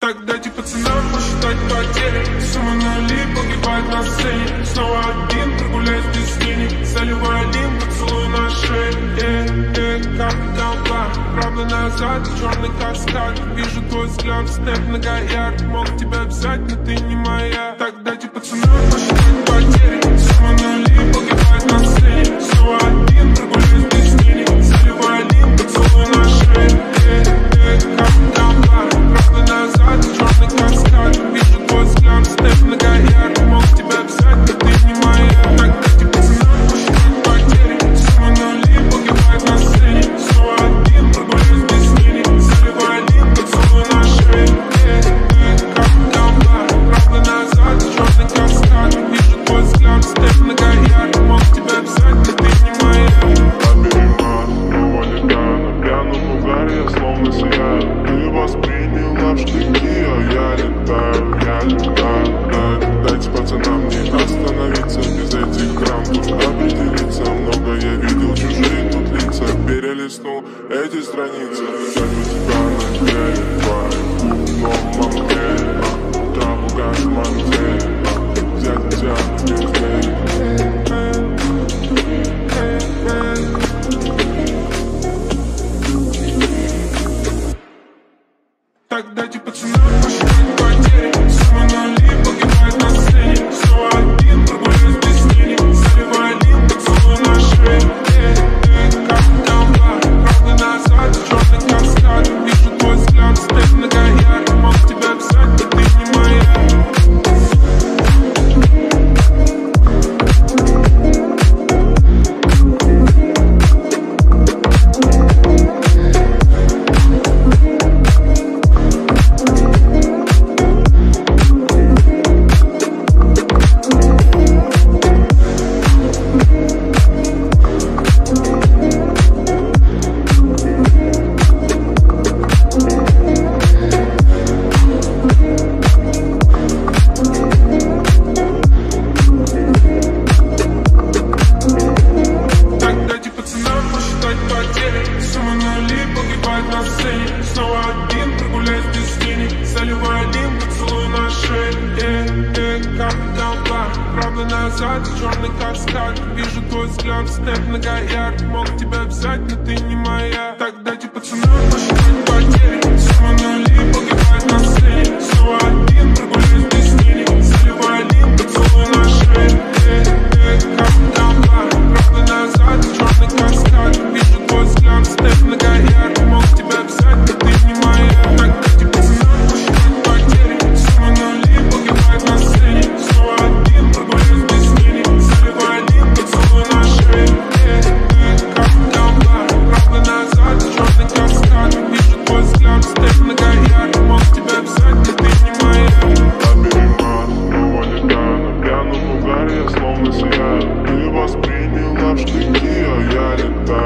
Так дайте пацанам посчитать потери. Сумма нули погибает на сцене. Снова один, прогуляюсь без тени. Заливаю один поцелуй на шее. Как толпа, правда назад, черный каскад. Вижу твой взгляд, степ многоярд. Мог тебя взять, но ты не моя. Так дайте пацанам посчитать потери. Сумма нули погибает на сцене. Снова один, прогуляюсь без тени. Заливаю один поцелуй на шее. Как толпа, правда назад, черный каскад. Вижу твой взгляд, степ многоярд. Мог тебя взять, но ты не моя. Так дайте пацанам посчитать потери. Сумма нули погибает на сцене. Снова один, прогуляюсь без тени. Заливаю один поцелуй на шее. Как толпа, правда назад, черный каскад. Вижу твой взгляд, степ многоярд. Мог тебя взять, но ты не моя. Его не на пьяном угаре, я словно сияю. Ты восприняла в штыки, а я летаю. Дайте пацанам не остановиться. Без этих грамм тут определиться. Много я видел, чужие тут лица. Перелистнул эти страницы. Хочу тебя нагреть, твою но траву газ манзель. Взять тебя без день. Так дайте пацанам посчитать потери. Сумма нули погибает на сцене. Снова один, прогуляюсь без тени. Заливаю один поцелуй на шее. Как толпа, правда назад, черный каскад. Вижу твой взгляд, степ многоярд. Мог тебя взять, но ты не моя. Черный каскад, вижу твой взгляд, степ многоярд. Мог тебя взять, но ты не моя. Так дайте пацанам посчитать потери. Сумма нули погибает на сцене. Снова один, прогуляюсь без тени. Заливаю один поцелуй на шее. Как толпа, правда назад, черный каскад. Вижу твой взгляд, степ многоярд. Мог тебя взять, но ты не моя. Так дайте пацанам посчитать потери. Сумма нули погибает на сцене. Снова один, прогуляюсь без тени. Заливаю один поцелуй на шее. Как толпа, правда назад, черный каскад. Вижу твой взгляд, степ многоярд. Мог тебя взять, но ты не моя. Его не на пьяном угаре, я словно сияю. Ты восприняла в штыки, а я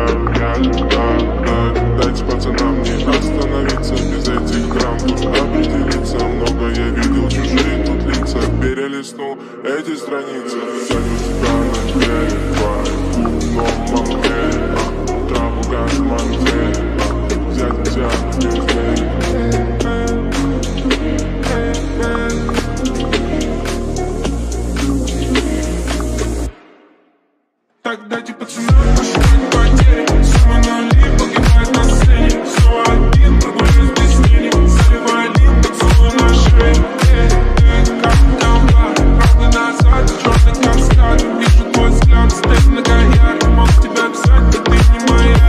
летаю. Дайте пацанам не остановиться. Без этих грамм тут определиться. Много я видел, чужие тут лица. Перелистнул эти страницы. Хочу тебя нагреть, твою но мамзель. Траву газ манзель. Взять тебя без день. Так дайте пацанам посчитать потери. Сумма нули погибает на сцене. Снова один, прогуляюсь без тени. Заливаю один поцелуй на шее. Как толпа, правда назад, черный каскад. Вижу твой взгляд, степ многоярд. Мог тебя взять, но ты не моя.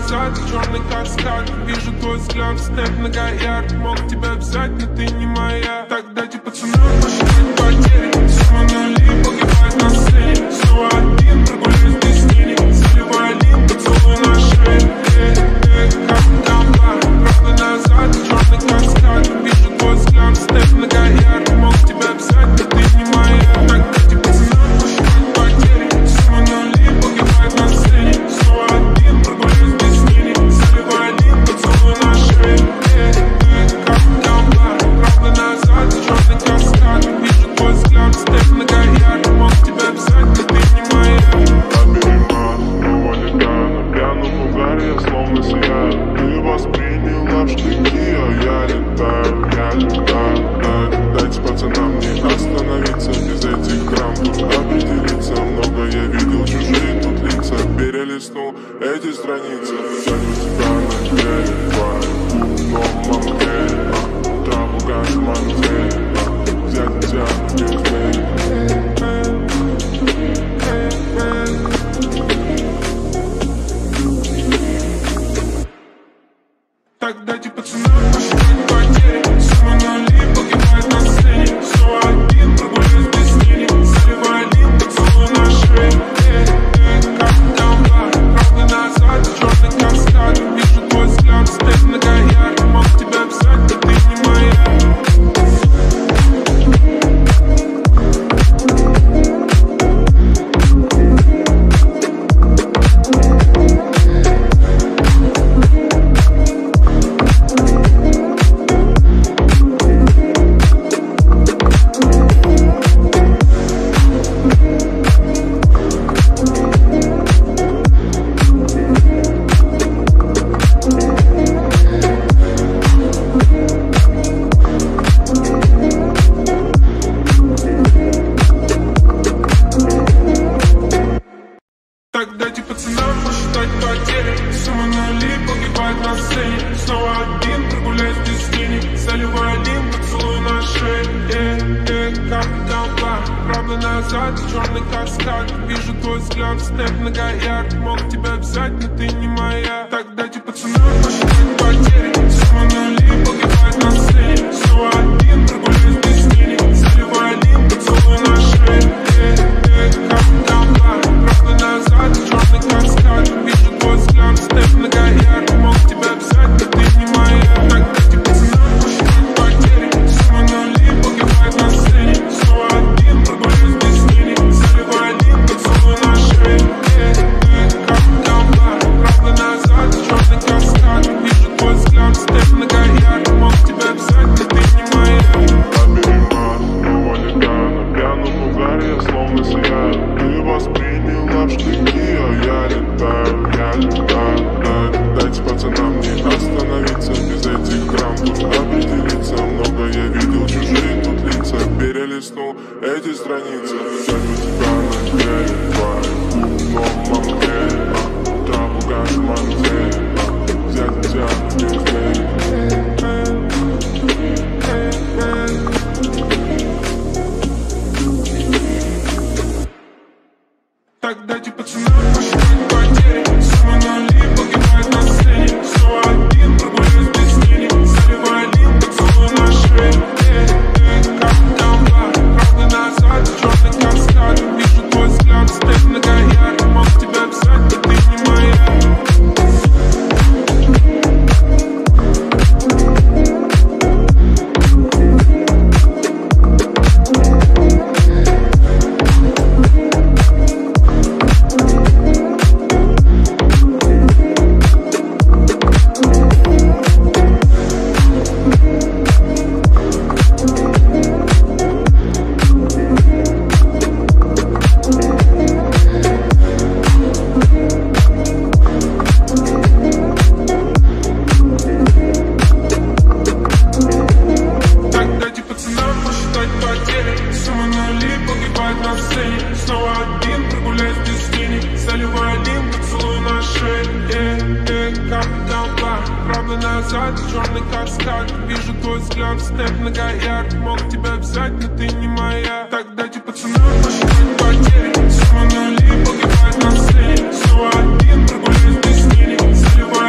назад, черный каскад. Вижу твой взгляд, снэп многоярд. Мог тебя взять, но ты не моя. Так дайте пацанам посчитать потери. Сумма нули погибает на сцене. Снова один, прогуляюсь без тени. Заливай лин, поцелуй на шее. Как дамба, правда назад, черный каскад. Вижу твой взгляд, снэп многоярд. Мог тебя взять, но ты не моя. Так дайте пацанам посчитать потери. Сумма нули погибает на сцене. Снова один, прогуляюсь без тени. Заливай лин, поцелуй на шее. Как дамба, правда назад, черный каскад. Вижу твой взгляд, снэп многоярд. Мог тебя взять, но ты не моя. Его летаю на пьяном угаре, я словно сияю. Ты восприняла в штыки, а я летаю. Дайте пацанам не остановиться. Без этих драм тут определиться. Много я видел, чужие тут лица. Перелистнул эти страницы. Взять у тебя на деле твою, но мамке. Траву газ в манте. Взять тебя без меня. Так дайте пацанам посчитать потери. Сумма нули погибает на сцене. Снова один, прогуляюсь без тени. Заливай лин, поцелуй на шее. Как дамба, правда назад, черный каскад. Вижу твой взгляд, снэп многоярд. Мог тебя взять, но ты не моя. Так дайте пацанам посчитать потери. Сумма нули погибает на сцене. Снова один, прогуляюсь без тени. Заливай лин, поцелуй на шее. Как дамба, правда назад, черный каскад. Вижу твой взгляд, снэп многоярд. Мог тебя взять, но ты не моя. Так дайте пацанам посчитать потери. Сумма нули погибает на сцене. Снова один, прогуляюсь без тени. Заливай лин, поцелуй на шее. Как дамба, правда назад, черный каскад. Вижу твой взгляд, снэп многоярд. Мог тебя взять, но ты не моя. Так дайте пацанам посчитать потери. Сумма нули погибает на сцене. Снова один, прогуляюсь без тени. Заливай лин, поцелуй на шее. Как дамба, правда назад, черный каскад. Вижу твой взгляд, снэп многоярд. Мог тебя взять, но ты не моя. Его летаю на пьяном угаре, я словно сияю. Ты восприняла в штыки, а я летаю. Дайте пацанам не остановиться. Без этих драм тут определиться. Много я видел, чужие тут лица. Перелистнул эти страницы. Взять у тебя на деле твою, но мамке. Траву газ в манте. Взять тебя без меня. Так дайте пацанам посчитать потери. Сумма нули погибает на сцене. Снова один, прогуляюсь без тени. Заливай лин, поцелуй на шее. Как дамба, правда назад, черный каскад. Вижу твой взгляд, снэп многоярд. Мог тебя взять, но ты не моя. назад, черный каскад. Вижу твой взгляд, снэп многоярд. Мог тебя взять, но ты не моя. Так дайте пацанам посчитать потери. Сумма нули погибает на сцене. Снова один, прогуляюсь без тени. Заливай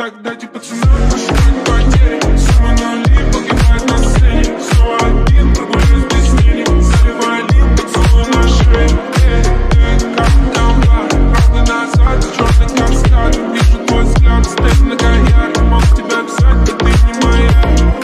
Так дайте пацанам посчитать потери. Сумма нули погибает на сцене. Снова один, прогуляюсь без тени. Заливаю один поцелуй на шее. Как камбар, правда назад, черный каскад. Вижу твой взгляд, степ на гаяр. Мог тебя взять, но ты не моя.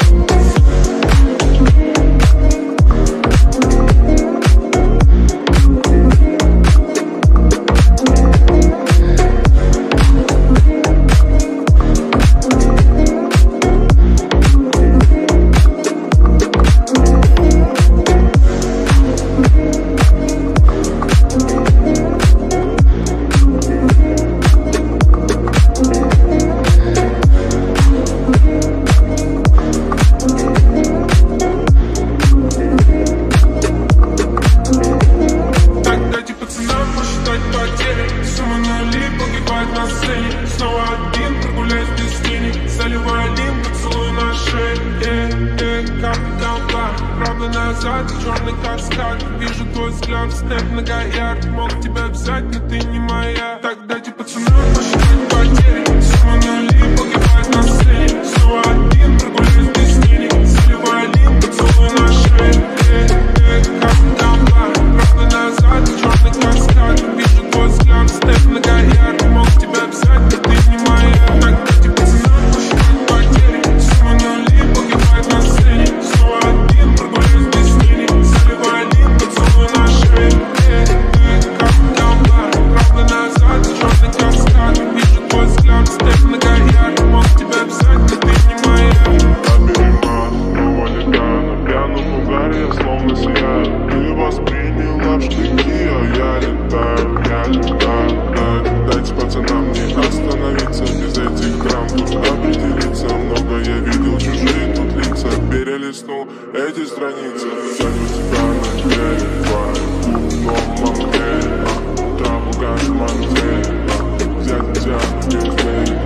Снова один, прогуляюсь без тени. Заливаю один поцелуй на шее. Как камбар, правда назад, черный каскад. Вижу твой взгляд, степ на гаяр. Мог тебя взять, но ты не моя. Так дайте пацанам посчитать потери. Сумма нули погибает на сцене. Снова один, прогуляюсь без тени. Заливаю один поцелуй на шее. Как камбар, правда назад, черный каскад. Вижу твой взгляд, степ на гаяр. Мог тебя взять, но ты не моя. Так дайте пацанам посчитать потери. Сумма нули погибает на сцене. Снова один, прогуляюсь без тени. Заливаю один поцелуй на шее. Как камбар, правда назад, черный каскад. Вижу твой взгляд, степ на гаяр. Мог тебя взять, но ты не моя. Его летаю на пьяном угаре, я словно сияю. Ты восприняла в штыки, а я летаю. Дайте пацанам не остановиться. Без этих драм тут определиться. Много я видел, чужие тут лица. Перелистнул эти страницы. Взять у тебя на деле твою дома мне. Траву газ мантель. Взять тебя без меня.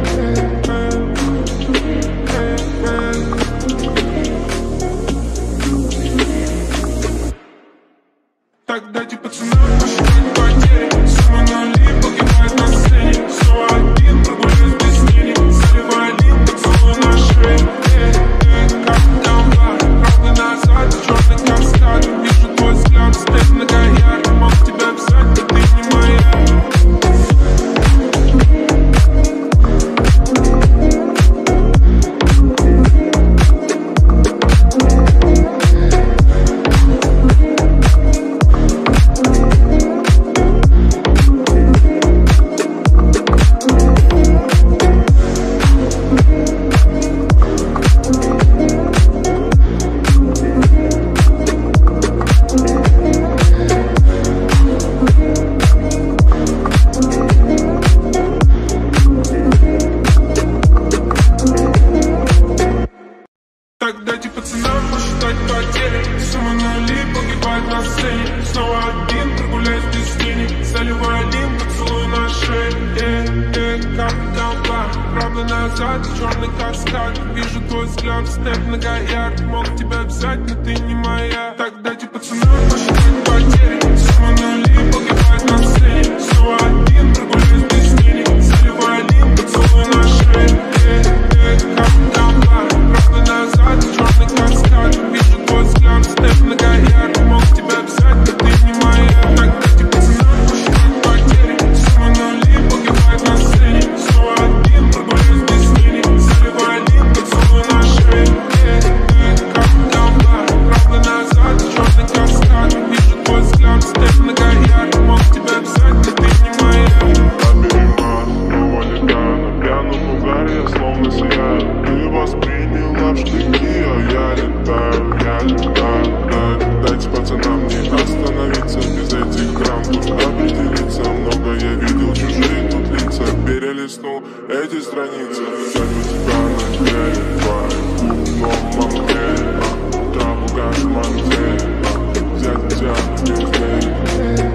Так дайте пацанам посчитать потери. Сумма нули погибает на сцене. Снова один, прогуляюсь без тени. Заливаю один поцелуй на шее. Как камбар, правда назад, черный каскад. Вижу твой взгляд, степ на гаяр. Мог тебя взять, но ты не моя. Так дайте пацанам посчитать потери. Сумма нули погибает на сцене. Снова один, прогуляюсь без тени. Заливаю один поцелуй на шее. Как камбар, правда назад, черный каскад. Вижу твой взгляд, степ на гаяр. Мог тебя взять, но ты не моя. Так дайте пацанам посчитать потери. Сумма нули погибает на сцене. Снова один, прогуляюсь без тени. Заливаю один поцелуй на шее. Как камбар, правда назад, черный каскад. Вижу твой взгляд, степ на гаяр. Мог тебя взять, но ты не моя. Так дайте пацанам посчитать потери. Сумма нули погибает на сцене. Снова один, прогуляюсь без тени. Заливаю один поцелуй на шее. Как камбар, правда назад, черный каскад. Вижу твой взгляд, степ на гаяр. Мог тебя взять, но ты не моя. Его летаю на пьяном угаре, я словно сияю. Ты восприняла в штыки, а я летаю. Дайте пацанам не остановиться. Без этих драм тут определиться. Много я видел, чужие тут лица. Перелистнул эти страницы. Взять у тебя на деле твою дома мне. Траву газ мантель. Взять тебя без меня.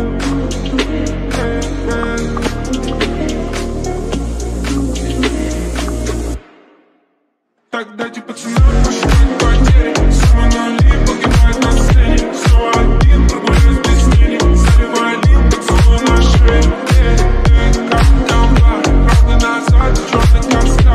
Так дайте пацанам посчитать потери. Сумма нули погибает на сцене. Снова один, прогуляюсь без тени. Заливаю один поцелуй на шее. Как камбар, правда назад, черный каскад.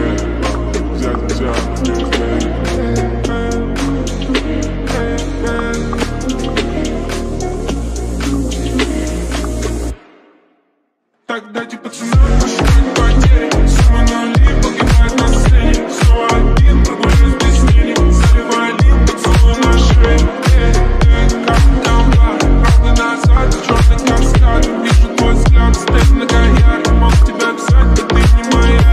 взять тебя везде. Так дайте пацанам посчитать потери. Сумма нули погибает на сцене. Снова один, прогуляюсь без тени. Заливаю один поцелуй на шее. Как камба, правда назад, черный каскад. Вижу твой взгляд, степ на гаяр. Мог тебя взять, но ты не моя.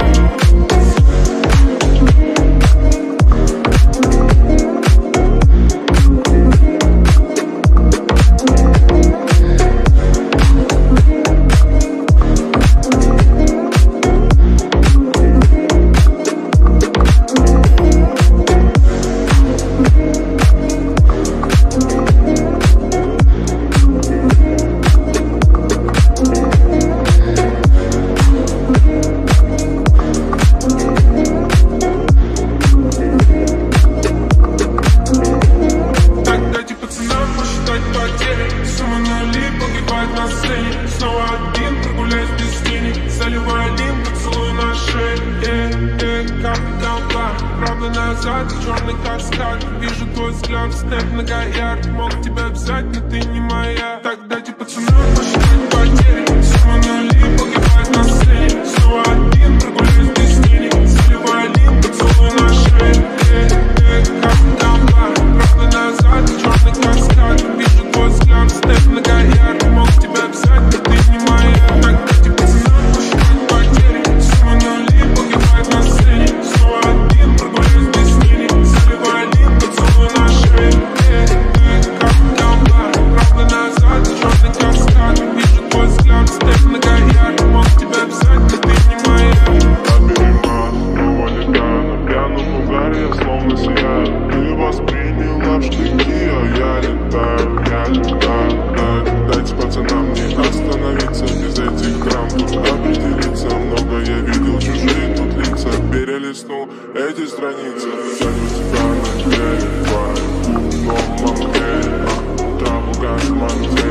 Сумма нули погибает на сцене. Снова один, прогуляюсь без тени. Заливаю один поцелуй на шее. Как колба, правда назад, черный каскад. Вижу твой взгляд, степ на гаяр. Мог тебя взять, но ты не моя. Так дайте пацанам посчитать потери. Сумма нули погибает на сцене. Снова один, прогуляюсь без тени. Заливаю один поцелуй на шее. Как колба, правда назад, черный каскад. Вижу твой взгляд, степ на гаяр. Мог тебя взять, но ты не моя. Так дайте пацанам посчитать потери. Сумма нули погибает на сцене. Снова один, прогуляюсь без тени. Заливаю один поцелуй на шее. Как колба, правда назад, черный каскад. Вижу твой взгляд, степ на гаяр. Мог тебя взять, но ты не моя. Набери нас, его летаю на пьяном угаре, я словно сияю. Ты восприняла в штыки, а я летаю. Дайте пацанам не остановиться без этих драм. Тут определиться, много я видел, чужие тут лица. Перелистнул эти страницы. Ценю тебя на деле, твою но мамке. Траву газ манзель.